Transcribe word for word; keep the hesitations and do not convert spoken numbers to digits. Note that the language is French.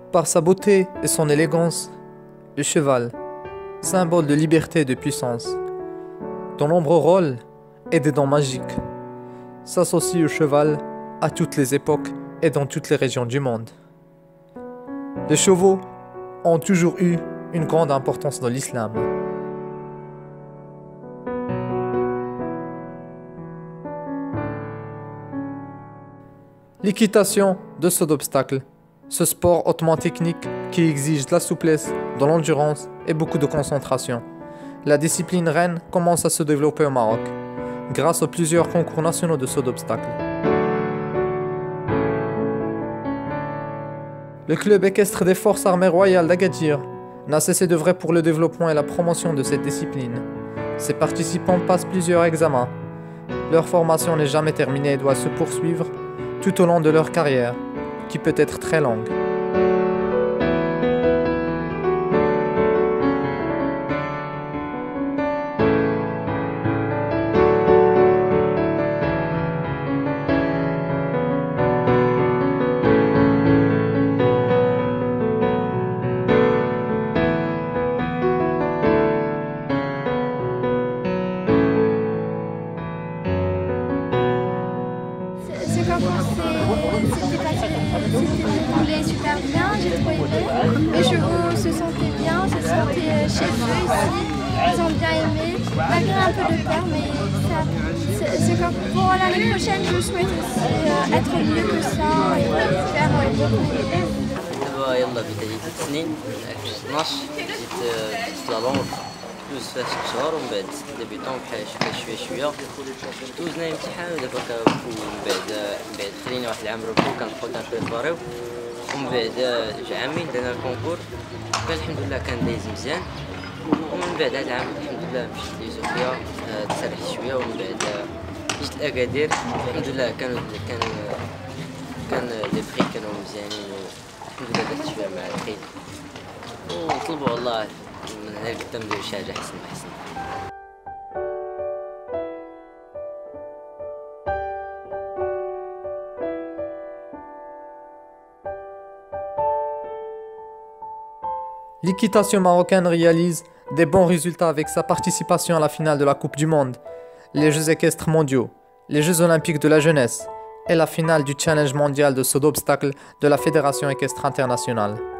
Par sa beauté et son élégance, le cheval, symbole de liberté et de puissance, dont nombreux rôles et des dons magiques, s'associe au cheval à toutes les époques et dans toutes les régions du monde. Les chevaux ont toujours eu une grande importance dans l'islam. L'équitation de saut d'obstacles, ce sport hautement technique qui exige de la souplesse, de l'endurance et beaucoup de concentration. La discipline reine commence à se développer au Maroc, grâce aux plusieurs concours nationaux de saut d'obstacles. Le club équestre des forces armées royales d'Agadir n'a cessé d'œuvrer pour le développement et la promotion de cette discipline. Ses participants passent plusieurs examens. Leur formation n'est jamais terminée et doit se poursuivre tout au long de leur carrière, qui peut être très longue. Ce concours s'est déroulé super bien, j'ai trop aimé. Les chevaux se sentaient bien, se sentaient chez eux ici, ils ont bien aimé, malgré un peu de peur, mais ça, ce concours, pour l'année prochaine, je souhaite aussi euh, être mieux que ça et faire euh, beaucoup mieux. دابا يلا بداية ثلاث سنين في اثناش جيت في لالونغ دوز فيها ست شهور ومن بعد ديبيطون بحال شوية شوية شوية دوزنا الامتحان ودابا ومن بعد من بعد خلينا واحد العام ربو كنبقاو كنبريباريو ومن بعد جوج عامين درنا الكونكور كان الحمد لله كان دايز مزيان ومن بعد هاد العام الحمد لله مشيت لإثيوبيا تسرحت شوية ومن بعد جيت لأكادير الحمد لله كان كان كان لي بري كانوا مزيانين الحمد لله درت شوية مع الخيل ونطلبوا الله من هنا لقدام نديرو شي حاجة أحسن وأحسن. L'équitation marocaine réalise des bons résultats avec sa participation à la finale de la Coupe du Monde, les Jeux équestres mondiaux, les Jeux olympiques de la jeunesse et la finale du Challenge mondial de saut d'obstacles de la Fédération équestre internationale.